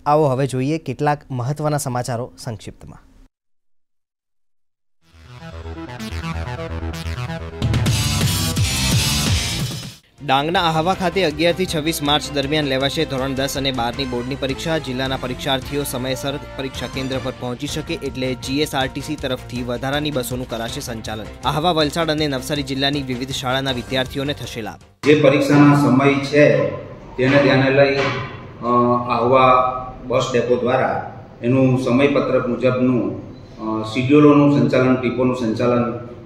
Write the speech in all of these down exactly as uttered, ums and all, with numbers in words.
आओ हवे जोईए કેટલાક મહત્વના સમાચારો સંક્ષિપ્તમાં। ડાંગના આહવા ખાતે અગિયાર થી છવ્વીસ માર્ચ દરમિયાન લેવાશે ધોરણ દસ અને બારની બોર્ડની પરીક્ષા। જિલ્લાના પરીક્ષાર્થીઓ સમયસર પરીક્ષા કેન્દ્ર પર પહોંચી શકે એટલે જીએસઆરટીસી તરફથી વધારાની બસોનું કરાશે સંચાલન। આહવા, વલસાડ અને નવસારી જિલ્લાની વિવિધ શાળાના વિદ્યાર્થીઓને થશે લાભ। જે પરીક્ષાનો સમય છે તેને ધ્યાને લઈ આહવા બસ ડેપો દ્વારા એનું સમયપત્રક મુજબનું શિડ્યુલોનું સંચાલન, ટીપોનું સંચાલન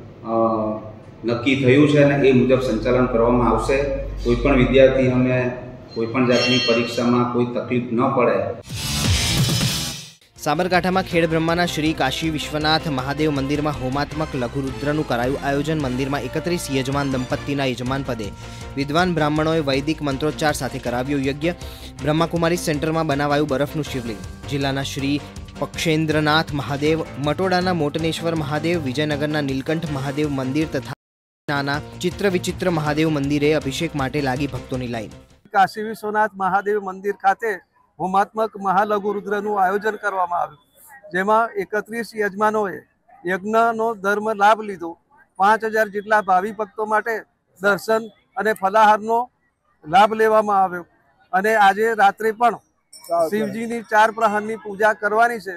નક્કી થયું છે અને એ મુજબ સંચાલન કરવામાં આવશે। કોઈપણ વિદ્યાર્થીઓને કોઈપણ જાતની પરીક્ષામાં કોઈ તકલીફ ન પડે। સાબરકાંઠામાં ખેડબ્રહ્માના શ્રી કાશી વિશ્વનાથ મહાદેવ મંદિરમાં હોમાત્મક લઘુરુદ્રનું કરાયું આયોજન। મંદિરમાં એકત્રીસ યજમાન દંપતીના યજમાન પદે વિદ્વાન બ્રાહ્મણોએ વૈદિક મંત્રોચ્ચાર સાથે કરાવ્યો યજ્ઞ। બ્રહ્માકુમારી સેન્ટરમાં બનાવાયું બરફનું શિવલિંગ। જિલ્લાના શ્રી પક્ષેન્દ્રનાથ મહાદેવ, મટોડાના મોટનેશ્વર મહાદેવ, વિજયનગરના નીલકંઠ મહાદેવ મંદિર તથા નાના ચિત્ર વિચિત્ર મહાદેવ મંદિરે અભિષેક માટે લાગી ભક્તોની લાઈન। કાશી વિશ્વનાથ મહાદેવ મંદિર ખાતે હોમાત્મક મહાલઘુરુદ્રનું આયોજન કરવામાં આવ્યું, જેમાં એકત્રીસ યજમાનોએ યજ્ઞનો ધર્મ લાભ લીધો। પાંચ હજાર જેટલા ભાવિ ભક્તો માટે દર્શન અને ફલાહારનો લાભ લેવામાં આવ્યો અને આજે રાત્રે પણ શિવજીની ચાર પ્રહરની પૂજા કરવાની છે।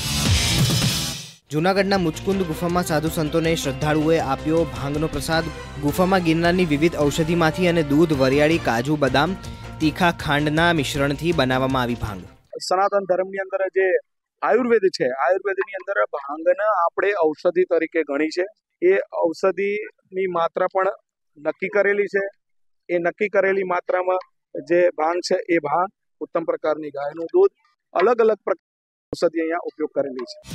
જૂનાગઢના મુચકુંદ ગુફામાં સાધુ સંતોને શ્રદ્ધાળુઓએ આપ્યો ભાંગનો પ્રસાદ। ગુફામાં ગિરનારની વિવિધ ઔષધિમાંથી અને દૂધ, વરિયાળી, કાજુ, બદામ, તીખા ખાંડના મિશ્રણથી બનાવવામાં આવી ભાંગ। સનાતન ધર્મની અંદર જે આયુર્વેદ છે, આયુર્વેદની અંદર ભાંગને આપણે ઔષધિ તરીકે ગણી છે। એ ઔષધિની માત્રા પણ નક્કી કરેલી છે। એ નક્કી કરેલી માત્રામાં જે ભાંગ છે એ ભાંગ, ઉત્તમ પ્રકારની ગાયનું દૂધ, અલગ અલગ પ્રકારની ઔષધિ અહીંયા ઉપયોગ કરેલી છે।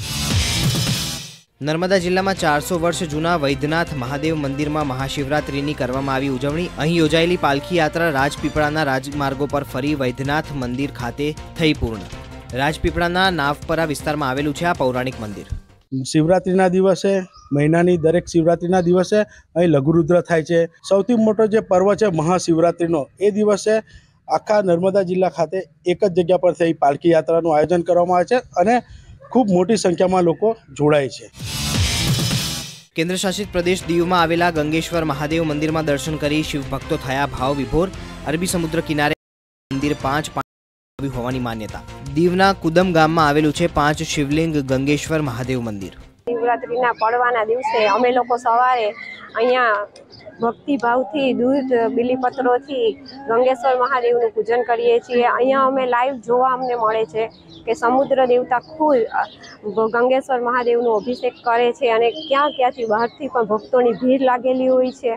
નર્મદા જિલ્લામાં ચારસો વર્ષ જૂના વૈદ્યનાથ મહાદેવ મંદિરમાં મહાશિવરાત્રિની કરવામાં આવી ઉજવણી। અહીં યોજાયેલી પાલખી યાત્રા રાજપીપળાના રાજમાર્ગો પર ફરી વૈદ્યનાથ મંદિર ખાતે થઈ પૂર્ણ। રાજપીપળાના નાવપરા વિસ્તારમાં આવેલું છે આ પૌરાણિક મંદિર। શિવરાત્રિના દિવસે, મહિનાની દરેક શિવરાત્રિના દિવસે અહીં લઘુરુદ્ર થાય છે। સૌથી મોટો જે પર્વ છે મહાશિવરાત્રિનો, એ દિવસે આખા નર્મદા જિલ્લા ખાતે એક જ જગ્યા પર થઈ પાલખી યાત્રાનું આયોજન કરવામાં આવે છે અને ખૂબ મોટી સંખ્યામાં લોકો જોડાય છે। કેન્દ્ર શાસિત પ્રદેશ દીવમાં આવેલા ગંગેશ્વર મહાદેવ મંદિરમાં દર્શન કરી શિવભક્તો થયા ભાવ વિભોર। અરબી સમુદ્ર કિનારે મંદિર પાંચ પાંચ હોવાની માન્યતા। દીવના કુદમ ગામમાં આવેલું છે પાંચ શિવલિંગ ગંગેશ્વર મહાદેવ મંદિર। શિવરાત્રીના પડવાના દિવસે અમે લોકો સવારે અહીંયા ભક્તિભાવથી દૂધ, બીલીપત્રોથી ગંગેશ્વર મહાદેવનું પૂજન કરીએ છીએ। અહીંયા અમે લાઈવ જોવા અમને મળે છે કે સમુદ્ર દેવતા ખુદ ગંગેશ્વર મહાદેવનો અભિષેક કરે છે અને ક્યાં ક્યાંથી બહારથી પણ ભક્તોની ભીડ લાગેલી હોય છે।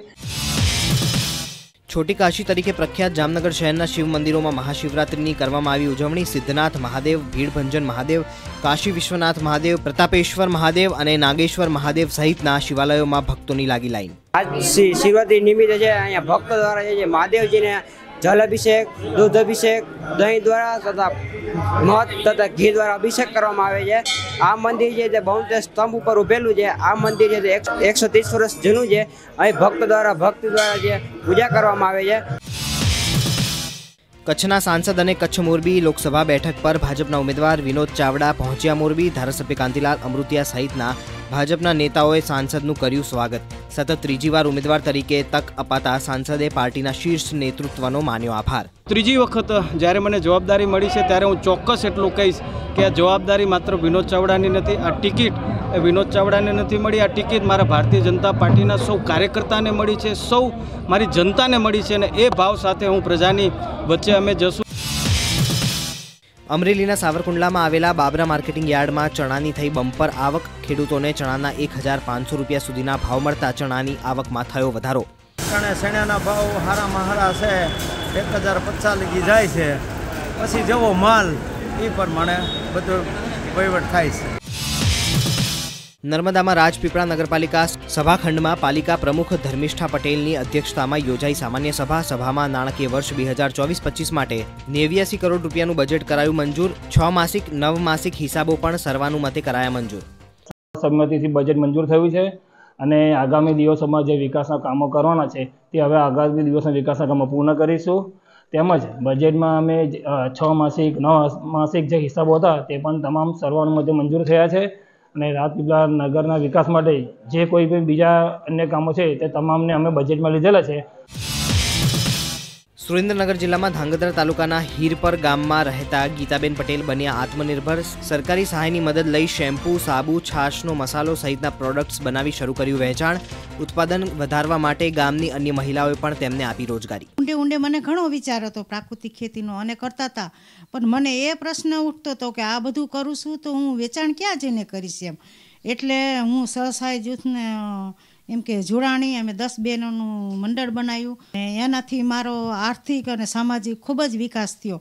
છોટી કાશી તરીકે પ્રખ્યાત જામનગર શહેરના શિવ મંદિરોમાં મહાશિવરાત્રિની કરવામાં આવી ઉજવણી। સિદ્ધનાથ મહાદેવ, ભીડભંજન મહાદેવ, કાશી વિશ્વનાથ મહાદેવ, પ્રતાપેશ્વર મહાદેવ અને નાગેશ્વર મહાદેવ સહિતના શિવાલયોમાં ભક્તોની લાગી લાઈન। આજ શિવરાત્રી નિમિત્તે છે અહીંયા ભક્તો દ્વારા જે મહાદેવજીને જલ અભિષેક, દૂધ અભિષેક, દહીં દ્વારા તથા મધ તથા ઘી દ્વારા અભિષેક કરવામાં આવે છે। આ મંદિર છે તે બહુતે સ્તંભ ઉપર ઉભેલું છે। આ મંદિર છે તે એકસો ત્રીસ વર્ષ જૂનું છે। અહીં ભક્ત દ્વારા ભક્તિ દ્વારા જે પૂજા કરવામાં આવે છે। કચ્છના સાંસદ અને કચ્છ મોરબી લોકસભા બેઠક પર ભાજપના ઉમેદવાર વિનોદ ચાવડા પહોંચ્યા મોરબી। ધારાસભ્ય કાંતિલાલ અમૃતિયા સહિતના ભાજપના નેતાઓએ સાંસદનું કર્યું સ્વાગત। સતત ત્રીજી વાર ઉમેદવાર તરીકે તક અપાતા સાંસદે પાર્ટીના શીર્ષ નેતૃત્વનો માન્યો આભાર। ત્રીજી વખત જ્યારે મને જવાબદારી મળી છે ત્યારે હું ચોક્કસ એટલું કહીશ કે આ જવાબદારી માત્ર વિનોદ ચાવડાની નથી, આ ટિકિટ એ વિનોદ ચાવડાને નથી મળી, આ ટિકિટ મારા ભારતીય જનતા પાર્ટીના સૌ કાર્યકર્તાને મળી છે, સૌ મારી જનતાને મળી છે અને એ ભાવ સાથે હું પ્રજાની વચ્ચે અમે જશું। અમરેલીના સાવરકુંડલામાં આવેલા બાબરા માર્કેટિંગ યાર્ડમાં ચણાની થઈ બમ્પર આવક। ખેડૂતોને ચણાના એક હજાર પાંચસો રૂપિયા સુધીના ભાવ મળતા ચણાની આવકમાં થયો વધારો। શેણાના ભાવ હારામાં હારા છે, એક હજાર પચાસ લગી જાય છે, પછી જેવો માલ એ પ્રમાણે બધું વહીવટ થાય છે। નર્મદામાં રાજપીપળા નગરપાલિકા સભાખંડમાં પાલિકા પ્રમુખ ધર્મિષ્ઠા પટેલની અધ્યક્ષતામાં યોજાઈ સામાન્ય સભા। સભામાં નાણાકીય વર્ષ બે હજાર ચોવીસ પચીસ માટે નેવ્યાસી કરોડ રૂપિયાનું બજેટ કરાયું મંજૂર। છ માસિક, નવ માસિક હિસાબો પણ સર્વાનુમતે કરાયા મંજૂર। સંમતિથી બજેટ મંજૂર થયું છે અને આગામી દિવસોમાં જે વિકાસના કામો કરવાના છે તે હવે આગામી દિવસના વિકાસના કામો પૂર્ણ કરીશું। તેમજ બજેટમાં અમે છ માસિક નવ માસિક જે હિસાબો હતા તે પણ તમામ સર્વાનુમતે મંજૂર થયા છે અને રાજપીપળા નગરના વિકાસ માટે જે કોઈ પણ બીજા અન્ય કામો છે તે તમામને અમે બજેટમાં લીધેલા છે. સુરેન્દ્રનગર જિલ્લામાં ધાંગધ્રા તાલુકાના હીરપર ગામમાં રહેતા ગીતાબેન પટેલ બન્યા આત્મનિર્ભર. સરકારી સહાયની મદદ લઈ શેમ્પૂ, સાબુ, છાશનો મસાલો સહિતના પ્રોડક્ટ્સ બનાવી શરૂ કર્યું વેચાણ. ઉત્પાદન વધારવા માટે ગામની અન્ય મહિલાઓએ પણ તેમને આપી રોજગારી. ઊંડે ઊંડે મને ઘણો વિચાર હતો પ્રાકૃતિક ખેતીનો અને કરતા હતા, પણ મને એ પ્રશ્ન ઉઠતો હતો કે આ બધું કરું છું તો હું વેચાણ ક્યાં જઈને કરીશ એમ. એટલે હું સ્વસહાય જૂથને એમ કે જોડાણી અમે દસ બહેનોનું મંડળ બનાવ્યું. એનાથી મારો આર્થિક અને સામાજિક ખૂબ જ વિકાસ થયો.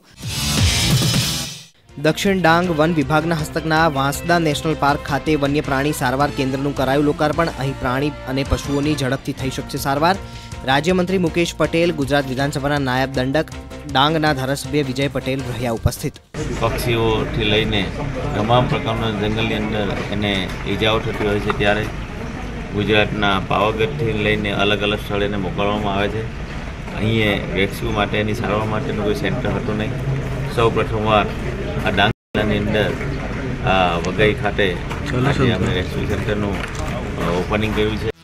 દક્ષિણ ડાંગ વન વિભાગના હસ્તકના વાંસદા નેશનલ પાર્ક ખાતે વન્ય પ્રાણી સારવાર કેન્દ્રનું કરાયું લોકાર્પણ. અહીં પ્રાણી અને પશુઓની ઝડપથી થઈ શકશે સારવાર. રાજ્યમંત્રી મુકેશ પટેલ, ગુજરાત વિધાનસભાના નાયબ દંડક, ડાંગના ધારાસભ્ય વિજય પટેલ રહ્યા ઉપસ્થિત. પક્ષીઓથી લઈને તમામ પ્રકારના જંગલની અંદર એને ઈજાઓ થતી હોય છે ત્યારે ગુજરાતના પાવાગઢથી લઈને અલગ અલગ સ્થળે મોકલવામાં આવે છે. અહીંયા રેસ્ક્યુ માટેની સારવાર માટેનું કોઈ સેન્ટર હતું નહીં. સૌ પ્રથમવાર આ ડાંગ જિલ્લાની અંદર આ વઘઈ ખાતે અમે રેસ્ક્યુ સેન્ટરનું ઓપનિંગ કર્યું છે.